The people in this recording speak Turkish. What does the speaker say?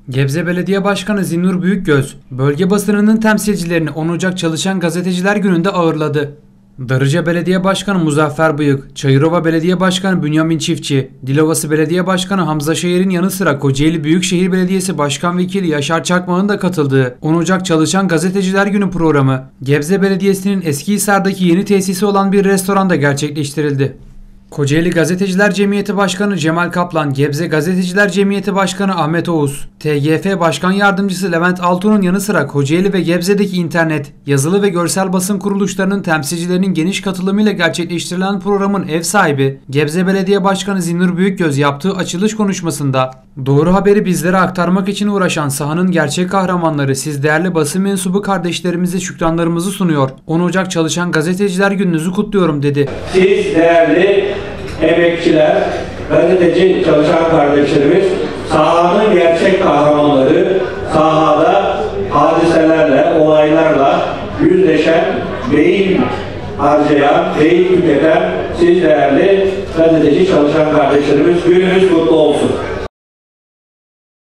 Gebze Belediye Başkanı Zinnur Büyükgöz, bölge basınının temsilcilerini 10 Ocak Çalışan Gazeteciler Günü'nde ağırladı. Darıca Belediye Başkanı Muzaffer Bıyık, Çayırova Belediye Başkanı Bünyamin Çiftçi, Dilovası Belediye Başkanı Hamza Şehir'in yanı sıra Kocaeli Büyükşehir Belediyesi Başkan Vekili Yaşar Çakmak'ın da katıldığı 10 Ocak Çalışan Gazeteciler Günü programı, Gebze Belediyesi'nin Eskihisar'daki yeni tesisi olan bir restoranda gerçekleştirildi. Kocaeli Gazeteciler Cemiyeti Başkanı Cemal Kaplan, Gebze Gazeteciler Cemiyeti Başkanı Ahmet Oğuz, TGF Başkan Yardımcısı Levent Altun'un yanı sıra Kocaeli ve Gebze'deki internet, yazılı ve görsel basın kuruluşlarının temsilcilerinin geniş katılımıyla gerçekleştirilen programın ev sahibi, Gebze Belediye Başkanı Zinnur Büyükgöz yaptığı açılış konuşmasında, "Doğru haberi bizlere aktarmak için uğraşan sahanın gerçek kahramanları siz değerli basın mensubu kardeşlerimize şükranlarımızı sunuyor. 10 Ocak Çalışan Gazeteciler Gününüzü kutluyorum." dedi. Siz değerli emekçiler, gazeteci çalışan kardeşlerimiz, sahanın gerçek kahramanları, sahada hadiselerle, olaylarla yüzleşen, beyin harcayan, beyin tüketen siz değerli gazeteci çalışan kardeşlerimiz, gününüz kutlu olsun.